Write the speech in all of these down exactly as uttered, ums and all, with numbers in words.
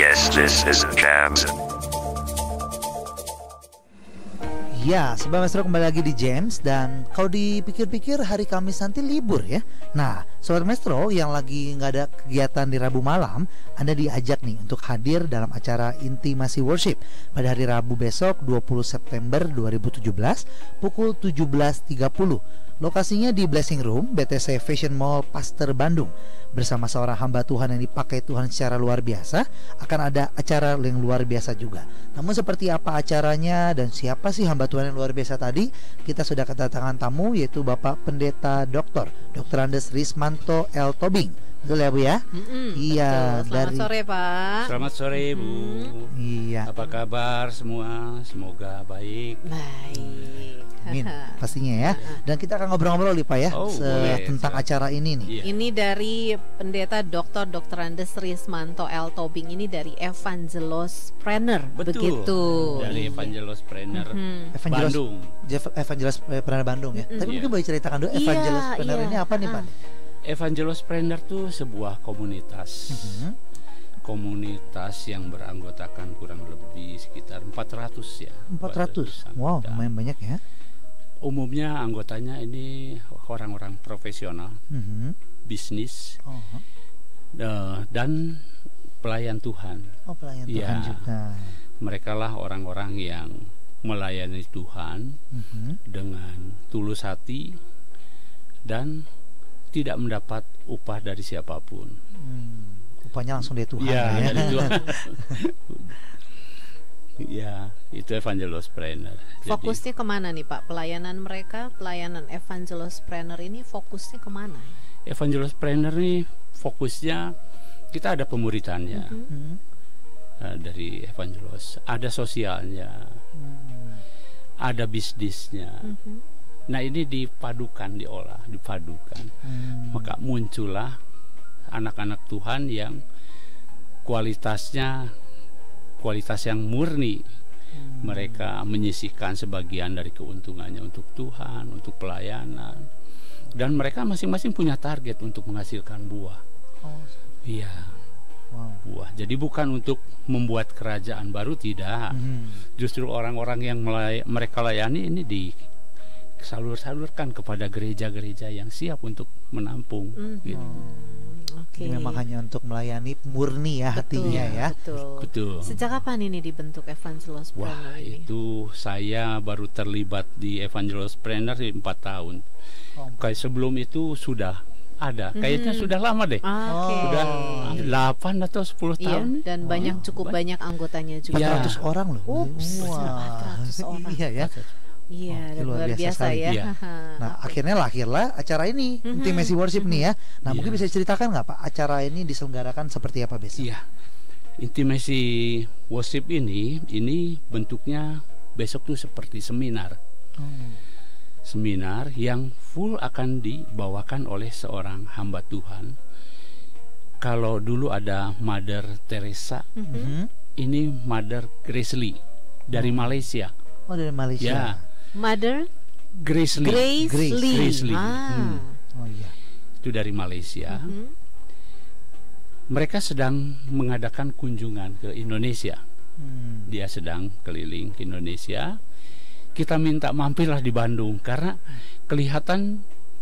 This this is Jams. Ya, Sobat Maestro kembali lagi di Jams. Dan kalau dipikir-pikir hari Kamis nanti libur ya. Nah, Sobat Maestro yang lagi nggak ada kegiatan di Rabu malam, Anda diajak nih untuk hadir dalam acara Intimasi Worship pada hari Rabu besok dua puluh September dua ribu tujuh belas pukul tujuh belas tiga puluh. Lokasinya di Blessing Room B T C Fashion Mall Pasteur Bandung. Bersama seorang hamba Tuhan yang dipakai Tuhan secara luar biasa, akan ada acara yang luar biasa juga. Namun seperti apa acaranya dan siapa sih hamba Tuhan yang luar biasa tadi? Kita sudah kedatangan tamu, yaitu Bapak Pendeta Doktor Doktor Andes Rismanto L. Tobing. Betul ya Bu ya? Mm-mm, iya. Betul. Selamat dari... sore Pak. Selamat sore Bu. Mm-hmm. Iya. Apa kabar semua? Semoga baik. Baik. Amin, pastinya ya. Dan kita akan ngobrol-ngobrol nih Pak ya, oh, se- boleh, tentang siap. acara ini nih. Iya. Ini dari Pendeta Doktor Doktor Andes Rismanto L. Tobing, ini dari Evangelos Planner. Betul. Begitu. Dari Evangelos Planner Mhm. Evangelos Bandung. Jeff- Evangelos Planner Bandung ya. Mm-mm. Tapi mungkin Iya. boleh ceritakan dulu Iya, Evangelos Planner iya. ini apa nih Ah. Pak? Evangelos Planner tuh sebuah komunitas. Mhm. Komunitas yang beranggotakan kurang lebih sekitar empat ratus ya. empat ratus. anggota. Wow, lumayan banyak ya. Umumnya anggotanya ini orang-orang profesional, Mhm. bisnis, Oh, eh, dan pelayan Tuhan. oh pelayan Iya. Tuhan juga. Mereka lah orang-orang yang melayani Tuhan Mhm. dengan tulus hati dan tidak mendapat upah dari siapapun. Hmm. Upahnya langsung dari Tuhan Iya, ya. dari Tuhan. Ya, itu Evangelos Planner. Jadi, Fokusnya kemana nih Pak? Pelayanan mereka, pelayanan Evangelos Planner ini fokusnya kemana? Evangelos Planner nih fokusnya kita ada pemuritannya Mhm. Mhm. eh, dari Evangelos, ada sosialnya, Hmm. ada bisnisnya. Mhm. Nah ini dipadukan, diolah, dipadukan. Hmm. Maka muncullah anak-anak Tuhan yang kualitasnya kualitas yang murni. Hmm. Mereka menyisihkan sebagian dari keuntungannya untuk Tuhan, untuk pelayanan, dan mereka masing-masing punya target untuk menghasilkan buah. Oh, Iya, wow. buah. Jadi bukan untuk membuat kerajaan baru, tidak. Mhm. Justru orang-orang yang melay- mereka layani ini disalur-salurkan kepada gereja-gereja yang siap untuk menampung. Mhm. Gitu. Oke. Ini memang hanya untuk melayani murni ya Betul, hatinya ya. Betul. Betul. Sejak kapan ini dibentuk Evangelos Planner Wah, ini? itu saya baru terlibat di Evangelos Planner empat tahun. Oh. Kayak sebelum itu sudah ada, kayaknya Hmm. sudah lama deh. Ah, Oke. Sudah delapan atau sepuluh Iya, tahun nih. dan banyak Wah, cukup ba- banyak anggotanya juga. Iya. empat ratus orang loh. Ups, Wah. empat ratus orang. Iya ya. Iya, Oke, dan luar luar biasa biasa, sekali. ya. Iya. Nah, akhirnya lahirlah acara ini, Mhm. Intimacy Worship nih ya. Nah, mungkin Iya. bisa ceritakan nggak Pak, acara ini diselenggarakan seperti apa besok? Iya. Intimacy worship ini ini bentuknya besok tuh seperti seminar. Hmm. Seminar yang full akan dibawakan oleh seorang hamba Tuhan. Kalau dulu ada Mother Teresa, Mhm. Mhm. ini Mother Grace Lee dari Malaysia. Oh, dari Malaysia. Ya, Mother Grace Lee. Grace, Grace. Lee. Grace Lee. Ah. Hmm. Oh iya. Itu dari Malaysia. Mhm. Mereka sedang mengadakan kunjungan ke Indonesia. Hmm. Dia sedang keliling ke Indonesia. Kita minta mampirlah di Bandung karena kelihatan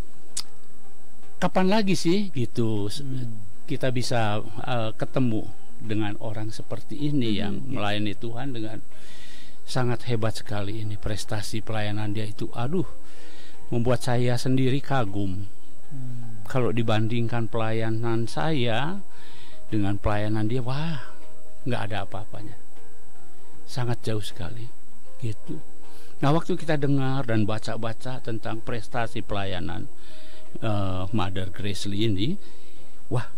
kapan lagi sih gitu Hmm. kita bisa uh, ketemu dengan orang seperti ini yang melayani Tuhan dengan sangat hebat sekali. Ini prestasi pelayanan dia itu, aduh, membuat saya sendiri kagum. Hmm. Kalau dibandingkan pelayanan saya dengan pelayanan dia, wah, nggak ada apa-apanya. Sangat jauh sekali, gitu. Nah, waktu kita dengar dan baca-baca tentang prestasi pelayanan uh, Mother Grace Lee ini, wah,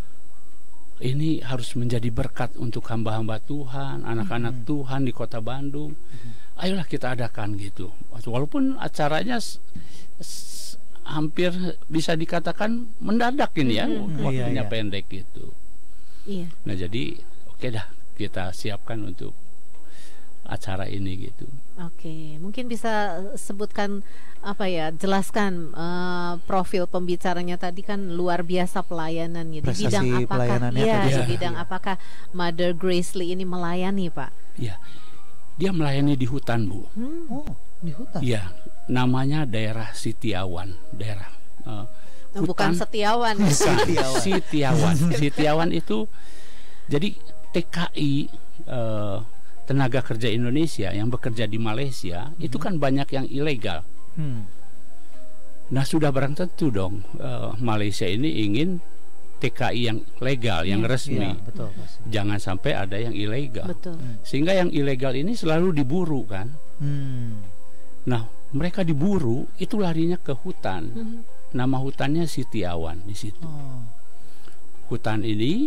ini harus menjadi berkat untuk hamba-hamba Tuhan, anak-anak Mm-hmm. Tuhan di kota Bandung. Mm-hmm. Ayolah kita adakan gitu. Walaupun acaranya s- s- hampir bisa dikatakan mendadak ini ya, Mm-hmm. waktunya Iya, iya. pendek gitu. Iya. Nah jadi oke dah kita siapkan untuk acara ini gitu. Oke, mungkin bisa sebutkan apa ya, jelaskan uh, profil pembicaranya tadi kan luar biasa pelayanannya di Prestasi bidang apakah? pelayanannya Iya, tadi. di Ya. bidang apakah Mother Grace Lee ini melayani, Pak? Ya, dia melayani di hutan, Bu. Hmm. Oh, di hutan. Iya, namanya daerah Sitiawan, daerah uh, Oh, bukan hutan. Setiawan. Bukan, Sitiawan. Sitiawan. Sitiawan itu jadi T K I, eh, tenaga kerja Indonesia yang bekerja di Malaysia itu kan banyak yang ilegal. Hmm. Nah, sudah barang tentu dong eh, Malaysia ini ingin T K I yang legal, yang Iya, resmi. Iya, betul pasti. Jangan sampai ada yang ilegal. Betul. Sehingga yang ilegal ini selalu diburu kan. Hmm. Nah, mereka diburu itu larinya ke hutan. Mhm. Nama hutannya Sitiawan di situ. Oh. Hutan ini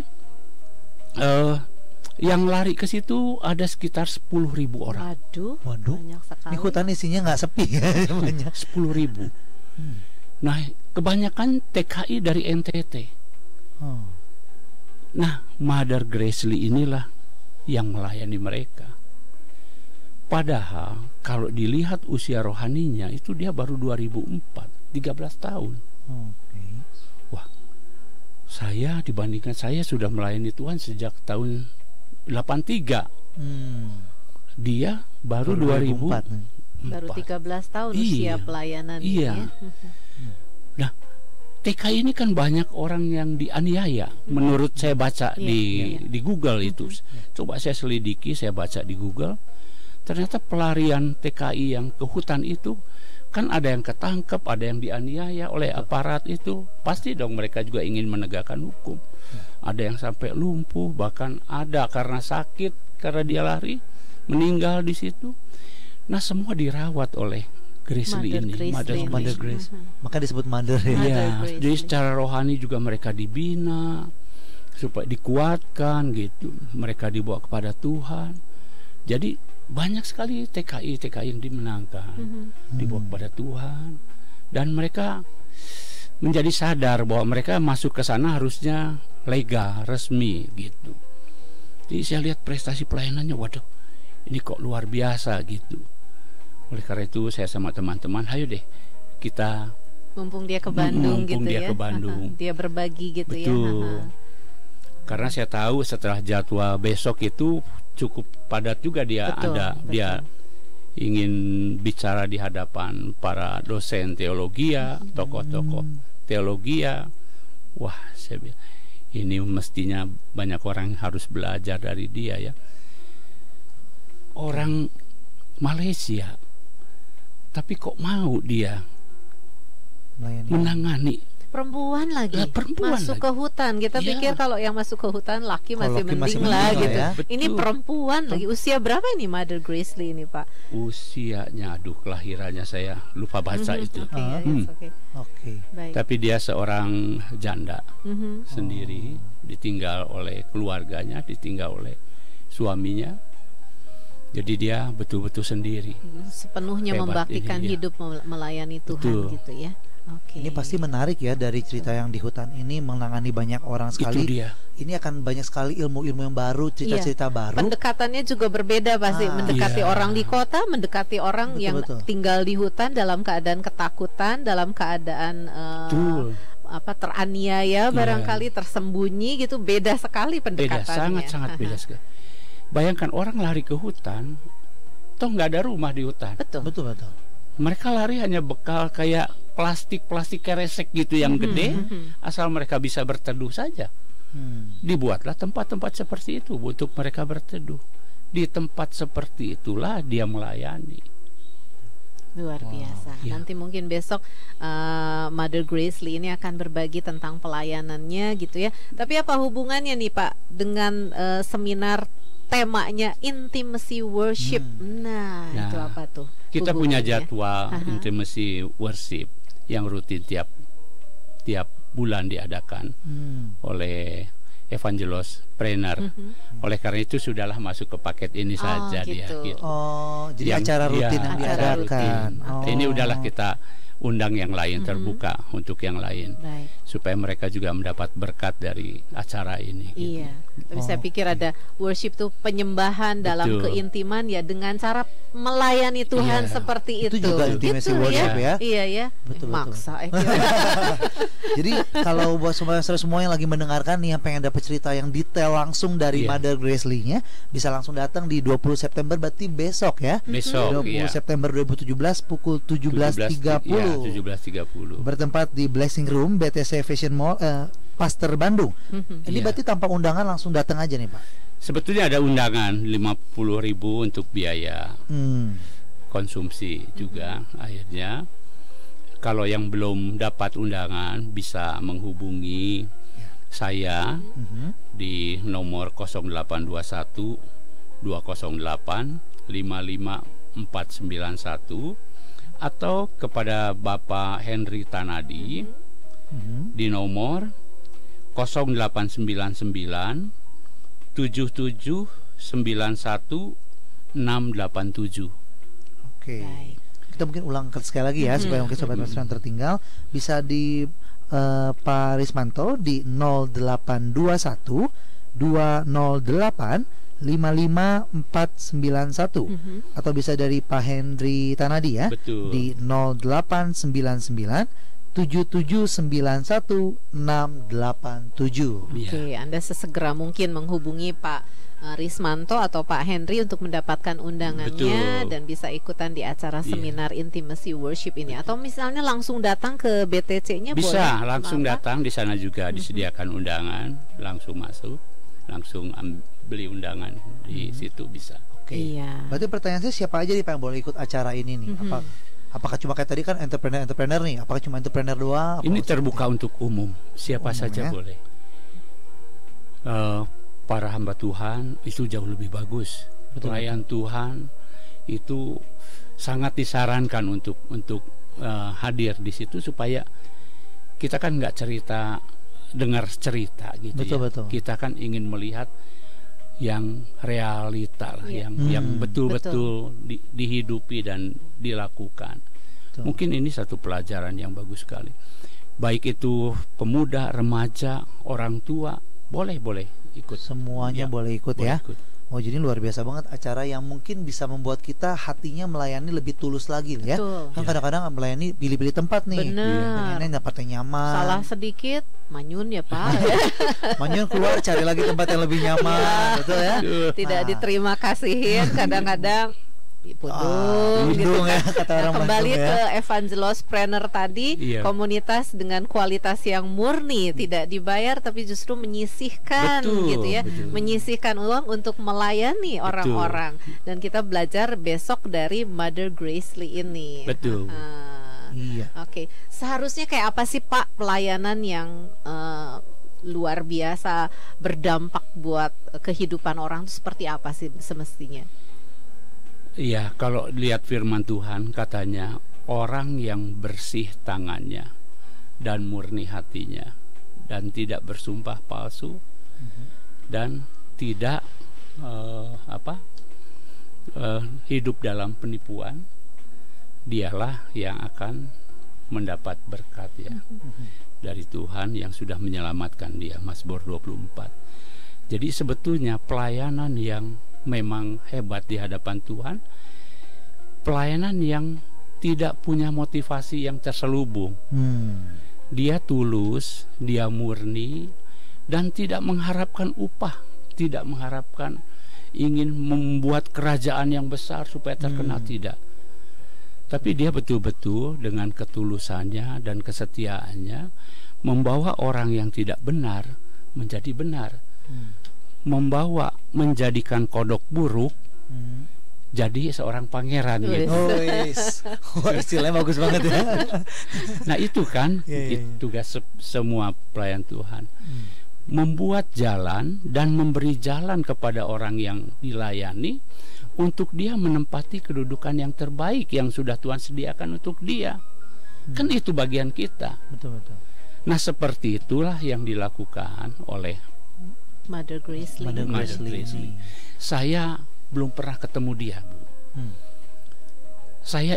eh yang lari ke situ ada sekitar sepuluh ribu orang. Waduh, Waduh. banyak sekali. Ini hutan isinya nggak sepi ya, banyak. sepuluh ribu. Hmm. Nah, kebanyakan T K I dari N T T. Oh. Nah, Mother Grace Lee inilah yang melayani mereka. Padahal kalau dilihat usia rohaninya itu dia baru dua ribu empat, tiga belas tahun. Oke. Wah, saya dibandingkan saya sudah melayani Tuhan sejak tahun delapan tiga. Hmm. Dia baru dua ribu empat. nih. Baru tiga belas tahun Iya. usia pelayanan ini Iya. ya. Nah, T K I ini kan banyak orang yang dianiaya. Menurut saya baca Iya, di iya, iya. di Google itu. Coba saya selidiki, saya baca di Google. Ternyata pelarian T K I yang ke hutan itu kan ada yang ketangkep, ada yang dianiaya oleh aparat itu. Pasti dong mereka juga ingin menegakkan hukum. Ada yang sampai lumpuh, bahkan ada karena sakit, karena dia lari, meninggal di situ. Nah, semua dirawat oleh Grace Lee Mother ini, Grace Mother Lee. Mother Grace. Mhm. Maka disebut mother ya. Mother Ya, Grace jadi Lee. secara rohani juga mereka dibina supaya dikuatkan gitu. Mereka dibawa kepada Tuhan. Jadi banyak sekali T K I T K I yang dimenangkan, Mhm. dibawa kepada Tuhan, dan mereka menjadi sadar bahwa mereka masuk ke sana harusnya legal, resmi gitu. Jadi saya lihat prestasi pelayanannya, waduh, ini kok luar biasa gitu. Oleh karena itu saya sama teman-teman, ayo deh kita Mumpung dia ke Bandung Mumpung gitu dia ya. ke Bandung. Aha, dia berbagi gitu ya. Betul. Aha. Karena saya tahu setelah jadwal besok itu cukup padat juga dia Betul, ada betul. dia ingin bicara di hadapan para dosen teologi, tokoh-tokoh teologi. Wah, saya bilang ini mestinya banyak orang yang harus belajar dari dia ya. Orang Malaysia, tapi kok mau dia Melayani. menangani Perempuan lagi Lah, perempuan masuk lagi. ke hutan. Kita Iya. pikir kalau yang masuk ke hutan laki Kalau masih laki mending masih lah mending lah gitu. ya. Ini Betul. perempuan lagi. Usia berapa ini Mother Grace Lee ini, Pak? usianya, aduh kelahirannya saya lupa baca Mhm, itu. Oke, Ah. ya, Hmm. yes, oke. Oke. Baik. Tapi dia seorang janda Mhm. sendiri, ditinggal oleh keluarganya, ditinggal oleh suaminya. Jadi dia betul-betul sendiri. Sepenuhnya Hebat membaktikan ini, ya. hidup mel- melayani Tuhan Betul. gitu ya. Oke. Ini pasti menarik ya, dari cerita yang di hutan ini menangani banyak orang Itu sekali. dia. Ini akan banyak sekali ilmu-ilmu yang baru, cerita-cerita baru. Pendekatannya juga berbeda pasti. Ah. Mendekati Iya. orang di kota, mendekati orang Betul, yang betul. tinggal di hutan dalam keadaan ketakutan, dalam keadaan eh, Betul. apa teraniaya, barangkali tersembunyi gitu. Beda sekali Beda, pendekatannya. sangat-sangat beda sekali. Bayangkan orang lari ke hutan, toh nggak ada rumah di hutan. Betul. Betul betul. Mereka lari hanya bekal kayak plastik-plastik keresek gitu yang Mhm, gede, mhm. asal mereka bisa berteduh saja. Hmm. Dibuatlah tempat-tempat seperti itu untuk mereka berteduh. Di tempat seperti itulah dia melayani. Luar Wow. biasa. Iya. Nanti mungkin besok uh, Mother Grace Lee ini akan berbagi tentang pelayanannya gitu ya. Tapi apa hubungannya nih Pak dengan uh, seminar temanya intimacy worship? Hmm. Nah, Nah, itu apa tuh? Kita punya hubungannya? jadwal Aha. intimacy worship yang rutin tiap tiap bulan diadakan Hmm. oleh Evangelos Trainer. Mhm. Oleh karena itu sudahlah masuk ke paket ini Oh, saja dia. gitu. gitu. Oh, jadi Yang- acara rutin iya, yang acara diadakan. rutin. Oh. Ini udahlah kita undang yang lain, Mhm. terbuka untuk yang lain, Baik. supaya mereka juga mendapat berkat dari acara ini. gitu. Iya. Tapi Oh, saya pikir oke. ada worship tuh penyembahan dalam Betul. keintiman ya dengan cara melayani Tuhan Iya. seperti itu. Itu juga intimacy Gitu worship ya. Iya ya. Betul, Eh, betul. Maksa eh, kira. Jadi kalau buat semua semua yang lagi mendengarkan nih yang pengen dapat cerita yang detail langsung dari Iya. Mother Grace Lee-nya, bisa langsung datang di dua puluh September, berarti besok ya. Besok, dua puluh iya. September dua ribu tujuh belas pukul tujuh belas tiga puluh. Ya, tujuh belas tiga puluh. Bertempat di Blessing Room B T C Fashion Mall, eh, Pasteur Bandung. Mhm. Ini Iya. berarti tanpa undangan langsung datang aja nih Pak. Sebetulnya ada undangan lima puluh ribu untuk biaya Hmm. konsumsi juga. Akhirnya kalau yang belum dapat undangan bisa menghubungi saya Mhm. di nomor nol delapan dua satu dua nol delapan lima lima empat sembilan satu atau kepada Bapak Henry Tanadi Mhm. di nomor nol delapan sembilan sembilan tujuh tujuh sembilan satu enam delapan tujuh. Oke. Baik. Kita mungkin ulang ke- sekali lagi ya, Mhm. supaya mungkin sobat Maestro yang tertinggal bisa di eh, Pak Rismanto di nol delapan dua satu dua nol delapan lima lima empat sembilan satu Mhm. atau bisa dari Pak Henry Tanadi ya Betul. di nol delapan sembilan sembilan tujuh tujuh sembilan satu enam delapan tujuh. Iya. Oke, Anda sesegera mungkin menghubungi Pak eh, Rismanto atau Pak Henry untuk mendapatkan undangannya Betul. dan bisa ikutan di acara Iya. seminar Intimacy Worship ini. Atau misalnya langsung datang ke B T C-nya boleh? Bisa langsung Apa? datang di sana juga disediakan undangan, langsung masuk, langsung am- beli undangan di situ bisa. Oke. Iya. Berarti pertanyaan saya, siapa aja nih Pak yang boleh ikut acara ini nih? Mhm. Apa apakah cuma kayak tadi kan entrepreneur-entrepreneur nih? Apakah cuma entrepreneur doang? Apa Ini maksudnya? terbuka untuk umum, siapa Umum, saja ya. boleh. Eh, para hamba Tuhan itu jauh lebih bagus. Betul. Pelayan Tuhan itu sangat disarankan untuk untuk eh, hadir di situ supaya kita kan nggak cerita dengar cerita gitu Betul, ya. betul. Kita kan ingin melihat yang realita lah, Iya. yang Hmm. yang betul-betul di- dihidupi dan dilakukan. Betul. Mungkin ini satu pelajaran yang bagus sekali. Baik itu pemuda, remaja, orang tua, boleh boleh ikut. Semuanya Ya, boleh ikut boleh ya. ikut. Oh, jadi luar biasa banget acara yang mungkin bisa membuat kita hatinya melayani lebih tulus lagi ya. Betul. Kan Ya. kadang-kadang melayani pilih-pilih tempat nih. Benar. Pengennya dapatnya nyaman. Salah sedikit manyun ya Pak. Manyun keluar cari lagi tempat yang lebih nyaman, betul ya? Aduh. Tidak Nah. diterima kasihin kadang-kadang Ah, pudung gitu. pudung ya, kata orang Nah, kembali Bandung ya. ke Evangelos Planner tadi, Iya. komunitas dengan kualitas yang murni, tidak dibayar tapi justru menyisihkan Betul, gitu ya, betul. menyisihkan uang untuk melayani orang-orang. Dan kita belajar besok dari Mother Grace Lee ini. Betul. Ah, Iya. Oke, seharusnya kayak apa sih Pak pelayanan yang eh, luar biasa berdampak buat kehidupan orang itu seperti apa sih semestinya? Iya, kalau lihat firman Tuhan katanya orang yang bersih tangannya dan murni hatinya dan tidak bersumpah palsu dan tidak eh, apa eh, hidup dalam penipuan, dialah yang akan mendapat berkat ya dari Tuhan yang sudah menyelamatkan dia. Mazmur dua puluh empat. Jadi sebetulnya pelayanan yang memang hebat di hadapan Tuhan, pelayanan yang tidak punya motivasi yang terselubung. Hmm. Dia tulus, dia murni, dan tidak mengharapkan upah, tidak mengharapkan ingin membuat kerajaan yang besar supaya terkenal, Hmm. tidak. Tapi dia betul-betul dengan ketulusannya dan kesetiaannya membawa orang yang tidak benar menjadi benar. Hmm. Membawa menjadikan kodok buruk Hmm. jadi seorang pangeran Wih. gitu. Oh, yes. Wah, istilahnya bagus banget ya. Nah itu kan Iya, iya, itu iya. tugas se- semua pelayan Tuhan, Hmm. membuat jalan dan memberi jalan kepada orang yang dilayani untuk dia menempati kedudukan yang terbaik yang sudah Tuhan sediakan untuk dia. Kan itu bagian kita. Betul, betul. Nah seperti itulah yang dilakukan oleh Mother Grace Lee. Mother Grace Mother Lee Grace ini. Lee. Saya belum pernah ketemu dia, Bu. Hmm. Saya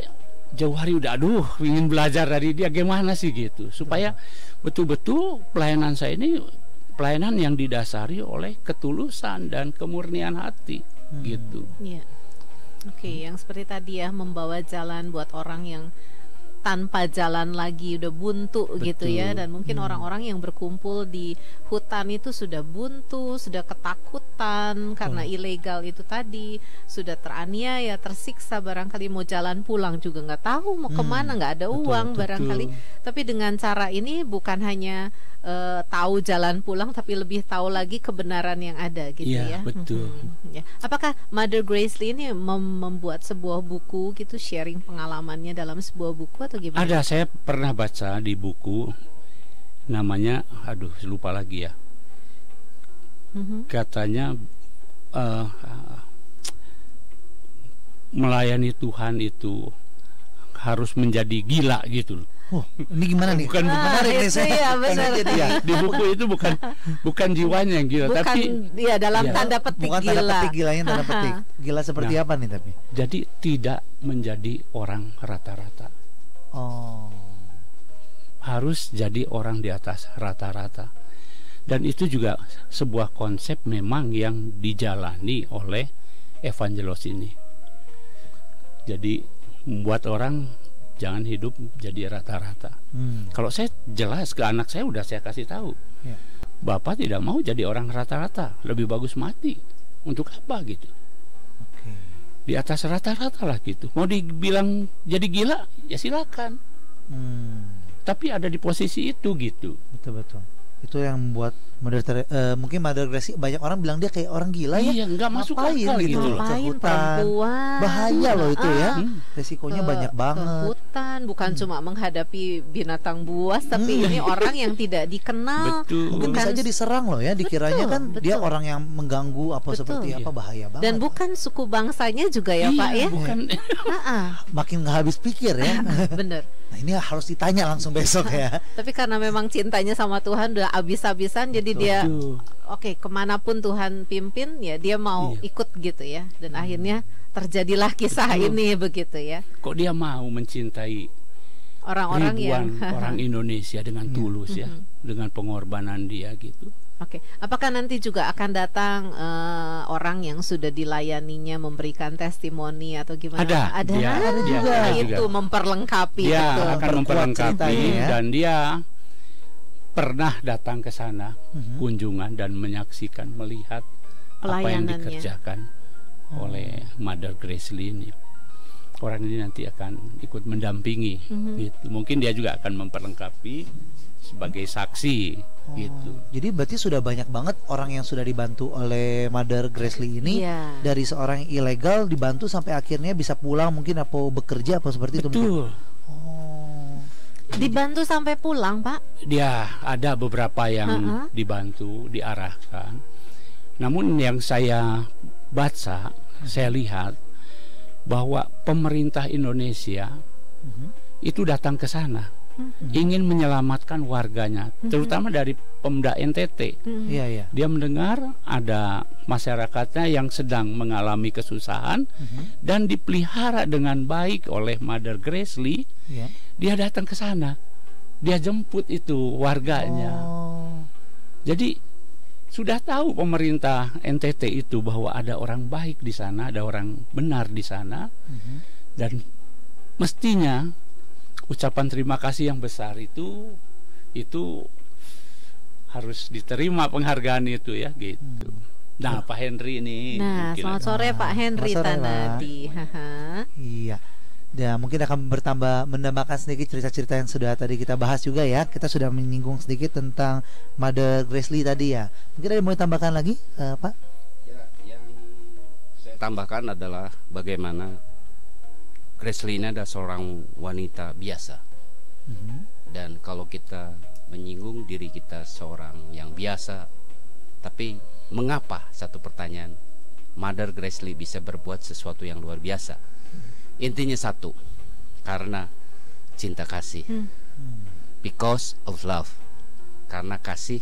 jauh hari udah aduh ingin belajar dari dia gimana sih gitu supaya betul-betul pelayanan saya ini pelayanan yang didasari oleh ketulusan dan kemurnian hati hmm. gitu. Iya. Oke, okay, yang seperti tadi ya, membawa jalan buat orang yang tanpa jalan lagi, udah buntu. Betul. Gitu ya. Dan mungkin hmm. orang-orang yang berkumpul di hutan itu sudah buntu, sudah ketakutan karena hmm. ilegal itu tadi, sudah teraniaya, tersiksa, barangkali mau jalan pulang juga nggak tahu mau hmm. kemana, nggak ada betul, uang betul. Barangkali. Tapi dengan cara ini bukan hanya uh, tahu jalan pulang, tapi lebih tahu lagi kebenaran yang ada gitu ya. Ya betul. Hmm. Ya. Apakah Mother Grace Lee ini mem membuat sebuah buku gitu, sharing pengalamannya dalam sebuah buku atau gimana? Ada, saya pernah baca di buku namanya, aduh lupa lagi ya. Mm-hmm. Katanya uh, melayani Tuhan itu harus menjadi gila gitu. Oh, ini gimana nih? Bukan bukan ah, itu ya, benar. Ya, di buku itu bukan bukan jiwanya yang gila, bukan, tapi ya dalam ya, tanda petik bukan gila. Tanda petik gilanya tanda petik. Gila seperti nah, apa nih tapi? Jadi tidak menjadi orang rata-rata. Oh. Harus jadi orang di atas rata-rata. Dan itu juga sebuah konsep memang yang dijalani oleh evangelos ini. Jadi membuat orang jangan hidup jadi rata-rata. Hmm. Kalau saya jelas ke anak saya udah saya kasih tahu. Ya. Bapak tidak mau jadi orang rata-rata, lebih bagus mati. Untuk apa gitu? Okay. Di atas rata-rata lah gitu. Mau dibilang jadi gila, ya silakan. Hmm. Tapi ada di posisi itu gitu. Betul-betul. Itu yang membuat Mother, uh, mungkin Mother Grace Lee, banyak orang bilang dia kayak orang gila ya. Iya, nggak masuk akal gitu loh. Ke hutan. Bahaya loh itu ya. Hmm. Resikonya ke, banyak banget. Ke hutan bukan hmm. cuma menghadapi binatang buas, tapi hmm. ini orang yang tidak dikenal. Betul. Mungkin bisa aja diserang loh ya. Dikiranya betul, kan betul. Dia orang yang mengganggu apa betul. Seperti apa, bahaya banget. Dan bukan suku bangsanya juga ya, iya, Pak ya. Bukan. Makin nggak habis pikir ya. Bener. Nah, ini harus ditanya langsung besok ya. Tapi karena memang cintanya sama Tuhan udah abis-abisan, jadi betul. Dia oke okay, kemanapun Tuhan pimpin ya dia mau iya. ikut gitu ya. Dan hmm. akhirnya terjadilah kisah betul. Ini begitu ya. Kok dia mau mencintai orang-orang yang orang Indonesia dengan tulus ya, dengan pengorbanan dia gitu. Oke, okay. Apakah nanti juga akan datang uh, orang yang sudah dilayaninya memberikan testimoni atau gimana? Ada, ada, dia, ada dia, juga. Dia Itu juga. memperlengkapi. Dia betul. akan memperlengkapi ya. Dan dia pernah datang ke sana uh-huh. kunjungan dan menyaksikan, melihat apa yang dikerjakan oh. oleh Mother Grace Lee ini. Orang ini nanti akan ikut mendampingi, uh-huh. gitu. Mungkin dia juga akan memperlengkapi sebagai saksi. Oh, gitu. Jadi berarti sudah banyak banget orang yang sudah dibantu oleh Mother Grace Lee ini yeah. dari seorang yang ilegal dibantu sampai akhirnya bisa pulang mungkin apa bekerja apa seperti betul. Itu. Betul. Oh. Dibantu sampai pulang, Pak? Dia ada beberapa yang uh-huh. dibantu, diarahkan. Namun yang saya baca, uh-huh. saya lihat bahwa pemerintah Indonesia uh-huh. itu datang ke sana. Hmm. ingin menyelamatkan warganya, hmm. terutama dari Pemda N T T. Hmm. Ya, ya. Dia mendengar ada masyarakatnya yang sedang mengalami kesusahan hmm. dan dipelihara dengan baik oleh Mother Grace Lee. Ya. Dia datang ke sana, dia jemput itu warganya. Oh. Jadi sudah tahu pemerintah N T T itu bahwa ada orang baik di sana, ada orang benar di sana, hmm. dan mestinya ucapan terima kasih yang besar itu itu harus diterima penghargaan itu ya gitu. Nah, Pak Henry ini. Nah, selamat sore Pak Henry Tanadi. Iya. Ya, mungkin akan bertambah menambahkan sedikit cerita-cerita yang sudah tadi kita bahas juga ya. Kita sudah menyinggung sedikit tentang Mother Grace Lee tadi ya. Mungkin ada yang mau tambahkan lagi, uh, Pak? Ya, yang saya tambahkan adalah bagaimana Grace Lee ini adalah seorang wanita biasa. Mm-hmm. Dan kalau kita menyinggung diri kita seorang yang biasa, tapi mengapa, satu pertanyaan, Mother Grace Lee bisa berbuat sesuatu yang luar biasa? Mm-hmm. Intinya satu, karena cinta kasih. Mm-hmm. Because of love. Karena kasih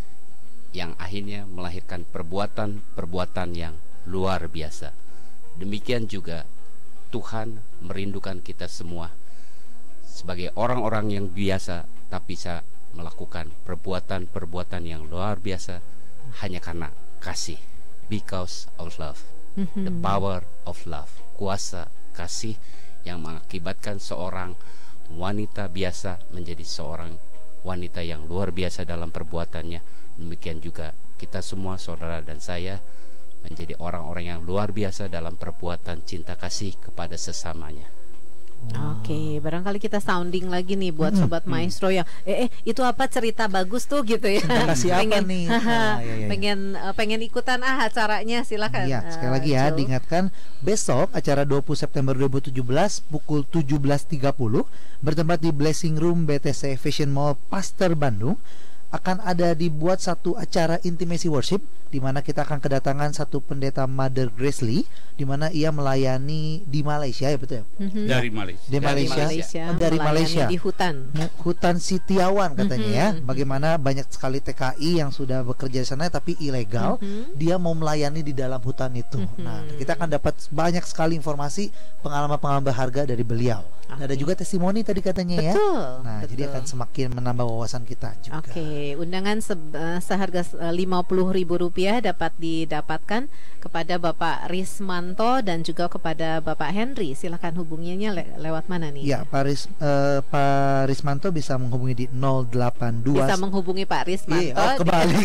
yang akhirnya melahirkan perbuatan-perbuatan yang luar biasa. Demikian juga Tuhan merindukan kita semua sebagai orang-orang yang biasa, tapi bisa melakukan perbuatan-perbuatan yang luar biasa hanya karena kasih. Because of love, the power of love, kuasa kasih yang mengakibatkan seorang wanita biasa menjadi seorang wanita yang luar biasa dalam perbuatannya. Demikian juga kita semua, saudara dan saya, menjadi orang-orang yang luar biasa dalam perbuatan cinta kasih kepada sesamanya. Oke, barangkali kita sounding lagi nih buat Hmm, sobat hmm. maestro yang eh, eh itu apa cerita bagus tuh gitu ya. Cinta kasih apa pengen, nih? haha, Nah, ya, ya, ya. pengen eh, pengen ikutan ah acaranya, silakan. Iya, sekali eh, lagi ya, Joe. diingatkan besok acara dua puluh September dua ribu tujuh belas pukul tujuh belas tiga puluh bertempat di Blessing Room B T C Fashion Mall Pasteur Bandung. Akan ada dibuat satu acara intimacy worship di mana kita akan kedatangan satu pendeta Mother Grace Lee, di mana ia melayani di Malaysia, ya betul ya? Mhm. Dari Malaysia. Di Dari Malaysia, Malaysia, Oh, dari melayani Malaysia. di hutan. Mu- hutan Sitiawan katanya ya. Mhm. Bagaimana banyak sekali T K I yang sudah bekerja di sana tapi ilegal, Mhm. dia mau melayani di dalam hutan itu. Mhm. Nah, kita akan dapat banyak sekali informasi, pengalaman-pengalaman berharga dari beliau. Dan ada Oke. juga testimoni tadi katanya ya. Betul. Nah, jadi betul. akan semakin menambah wawasan kita juga. Oke, undangan se- eh, seharga eh, lima puluh ribu rupiah dapat didapatkan kepada Bapak Rismanto dan juga kepada Bapak Henry. Silakan hubunginya le- lewat mana nih? Ya, Pak Ris, eh, Pak Rismanto bisa menghubungi di nol delapan dua. Bisa menghubungi Pak Rismanto. Iya, oh, kebalik.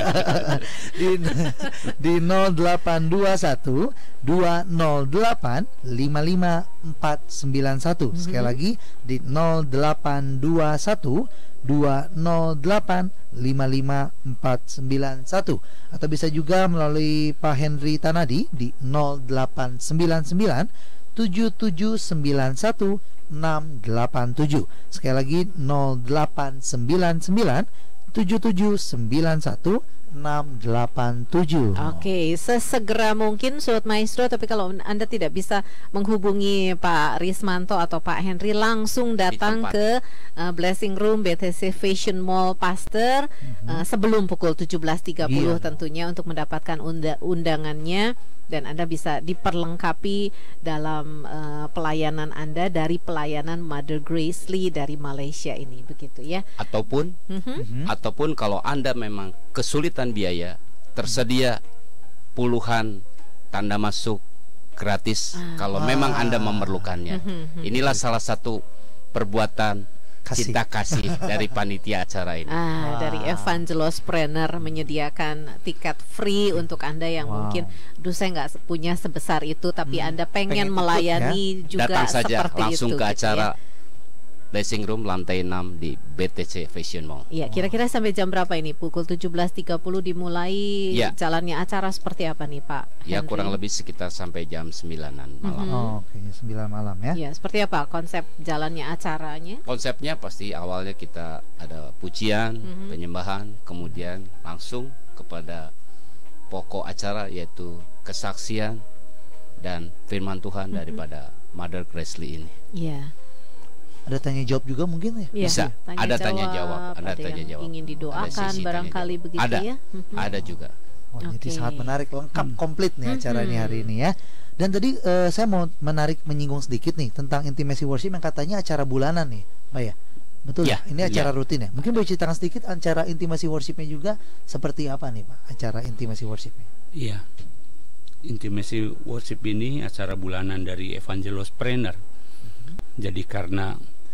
di di nol delapan dua satu dua nol delapan lima lima empat sembilan satu. Sekali lagi di nol delapan dua satu dua nol delapan lima lima empat sembilan satu, atau bisa juga melalui Pak Henry Tanadi di nol delapan sembilan sembilan tujuh tujuh sembilan satu enam delapan tujuh. Sekali lagi nol delapan sembilan sembilan tujuh tujuh sembilan satu enam delapan tujuh. Oke, sesegera mungkin Sobat Maestro, tapi kalau Anda tidak bisa menghubungi Pak Rismanto atau Pak Henry, langsung datang tempat. ke uh, Blessing Room B T C Fashion Mall Pasteur uh, sebelum pukul tujuh belas tiga puluh Iya. tentunya untuk mendapatkan unda- undangannya, dan Anda bisa diperlengkapi dalam uh, pelayanan Anda dari pelayanan Mother Grace Lee dari Malaysia ini, begitu ya. Ataupun Mhm. Mhm. ataupun kalau Anda memang kesulitan biaya, tersedia puluhan tanda masuk gratis Ah. kalau Wah. memang Anda memerlukannya. Mhm. Inilah salah satu perbuatan Kasih. cinta kasih dari panitia acara ini. Ah, Wah. dari Evangelos Planner menyediakan tiket free untuk Anda yang Wow. mungkin, duh saya nggak punya sebesar itu, tapi Hmm, Anda pengen, pengen ikut melayani juga Datang saja seperti langsung itu, ke gitu acara ya. Blessing Room lantai enam di B T C Fashion Mall. Iya, kira-kira sampai jam berapa ini? Pukul tujuh belas tiga puluh dimulai Ya. jalannya acara seperti apa nih Pak Ya Henry? kurang lebih sekitar sampai jam sembilanan malam. Mhm. Oh, oke, sembilan malam ya. Ya, seperti apa konsep jalannya acaranya? Konsepnya pasti awalnya kita ada pujian, Mhm. penyembahan, kemudian langsung kepada pokok acara yaitu kesaksian dan firman Tuhan Mhm. daripada Mother Grace Lee ini. Iya. Ada tanya jawab juga mungkin ya? Iya, Bisa. Ada tanya jawab, ada tanya yang jawab. ingin Ada didoakan sesi tanya barangkali jawab. begitu Ada. ya. Mhm. Ada juga. Oh, jadi Oke. sangat menarik, lengkap, komplit nih acara ini Mhm. hari ini ya. Dan tadi eh, saya mau menarik menyinggung sedikit nih tentang intimacy worship yang katanya acara bulanan nih, Pak ya. Betul ya? Ya, Ini acara ya. rutin ya. Mungkin boleh ceritakan sedikit acara intimacy worshipnya juga seperti apa nih, Pak? Acara intimacy worshipnya. Iya. Intimacy worship ini acara bulanan dari Evangelos Planner. Jadi karena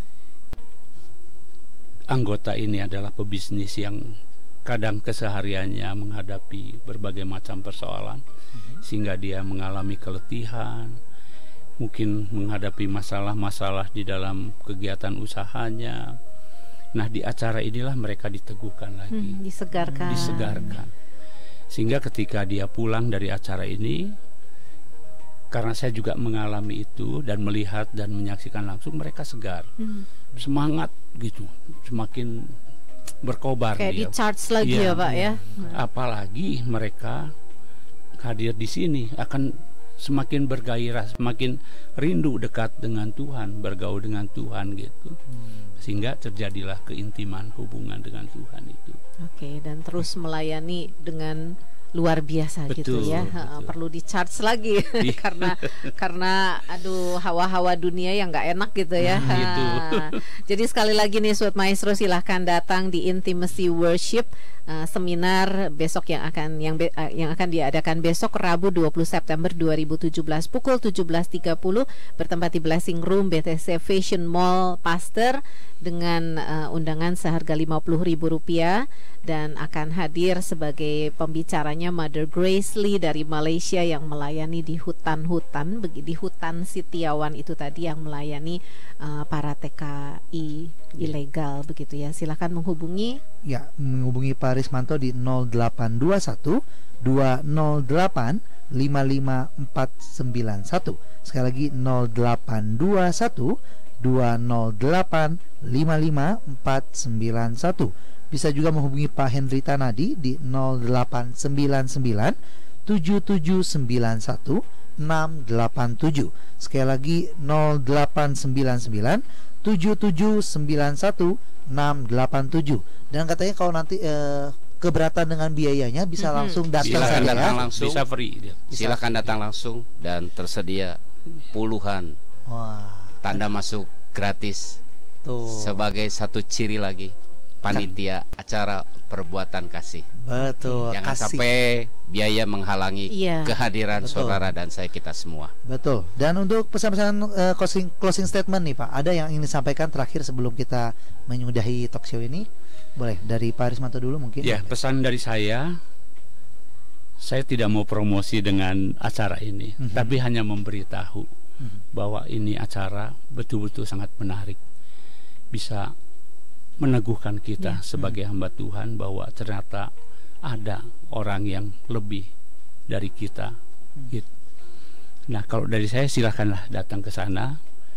anggota ini adalah pebisnis yang kadang kesehariannya menghadapi berbagai macam persoalan, sehingga dia mengalami keletihan, mungkin menghadapi masalah-masalah di dalam kegiatan usahanya. Nah, di acara inilah mereka diteguhkan lagi, Hmm, disegarkan. disegarkan. Sehingga ketika dia pulang dari acara ini, karena saya juga mengalami itu dan melihat dan menyaksikan langsung, mereka segar, Hmm. semangat gitu, semakin berkobar Kayak dia. di charge lagi Iya, ya Pak ya. Apalagi mereka hadir di sini akan semakin bergairah, semakin rindu dekat dengan Tuhan, bergaul dengan Tuhan gitu. Sehingga terjadilah keintiman hubungan dengan Tuhan itu. Oke, dan terus melayani dengan luar biasa gitu Betul, ya. Ha, betul. perlu di charge lagi Iya. karena karena aduh hawa-hawa dunia yang nggak enak gitu ya. Hmm, gitu. Ha. Jadi sekali lagi nih Sobat Maestro, silahkan datang di Intimacy Worship, uh, seminar besok yang akan yang be, uh, yang akan diadakan besok Rabu dua puluh September dua ribu tujuh belas pukul tujuh belas tiga puluh bertempat di Blessing Room B T C Fashion Mall Pasteur dengan uh, undangan seharga lima puluh ribu rupiah, dan akan hadir sebagai pembicaranya Mother Grace Lee dari Malaysia yang melayani di hutan-hutan, begi- di hutan Sitiawan itu tadi, yang melayani uh, para T K I ilegal begitu ya. Silakan menghubungi. Ya, menghubungi Pak Rismanto di nol delapan dua satu dua nol delapan lima lima empat sembilan satu. Sekali lagi nol delapan dua satu dua nol delapan lima lima empat sembilan satu. Bisa juga menghubungi Pak Henry Tanadi di nol delapan sembilan sembilan tujuh tujuh sembilan satu enam delapan tujuh. Sekali lagi nol delapan sembilan sembilan tujuh tujuh sembilan satu enam delapan tujuh. Dan katanya kalau nanti eh, keberatan dengan biayanya bisa Mhm. langsung datang Silakan saja datang ya. langsung. Bisa free dia. Silakan datang langsung, dan tersedia puluhan Wah, tanda masuk gratis tuh. sebagai satu ciri lagi panitia acara perbuatan kasih. Betul. Jangan kasih. sampai biaya menghalangi Iya. kehadiran Betul. saudara dan saya, kita semua. Betul. Dan untuk pesan-pesan eh, closing closing statement nih Pak, ada yang ingin disampaikan terakhir sebelum kita menyudahi talk show ini? Boleh dari Pak Rismanto dulu mungkin. Ya, pesan dari saya, saya tidak mau promosi dengan acara ini, Mhm. tapi hanya memberitahu Mhm. bahwa ini acara betul-betul sangat menarik, bisa meneguhkan kita Ya. sebagai hamba Tuhan bahwa ternyata ada orang yang lebih dari kita. Hmm. Gitu. Nah, kalau dari saya silakanlah datang ke sana,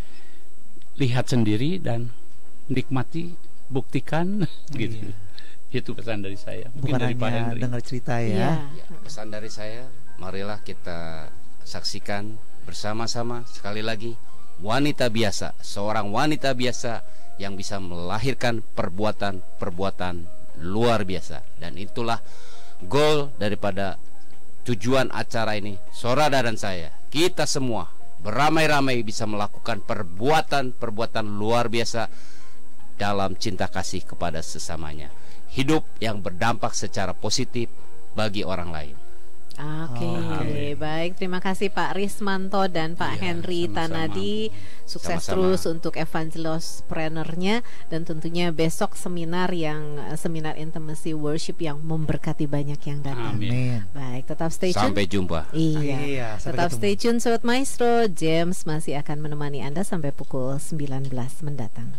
lihat sendiri dan nikmati, buktikan, gitu. Itu pesan dari saya. Mungkin Bukan dari Pak hanya Henry. dengar cerita Iya. ya. Ya, pesan dari saya, marilah kita saksikan bersama-sama sekali lagi wanita biasa, seorang wanita biasa yang bisa melahirkan perbuatan-perbuatan luar biasa. Dan itulah goal daripada tujuan acara ini. Saudara dan saya, kita semua beramai-ramai bisa melakukan perbuatan-perbuatan luar biasa dalam cinta kasih kepada sesamanya. Hidup yang berdampak secara positif bagi orang lain. Oke, Oke. baik. Terima kasih Pak Rismanto dan Pak Iya, Henry sama-sama. Tanadi. Sukses Sama-sama. terus untuk evangelospreneur-nya, dan tentunya besok seminar yang eh, seminar Intimacy Worship yang memberkati banyak yang datang. Amin. Amin. Baik, tetap stay tune. Sampai jumpa. Iya. Iya, sampai Tetap ketemu. stay tune Sobat Maestro. James masih akan menemani Anda sampai pukul sembilan belas mendatang.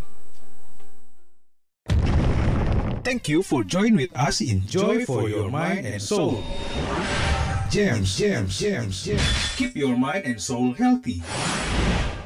Thank you for joining with us in Joy for Your Mind and Soul. Gems, gems, gems, gems. Keep your mind and soul healthy.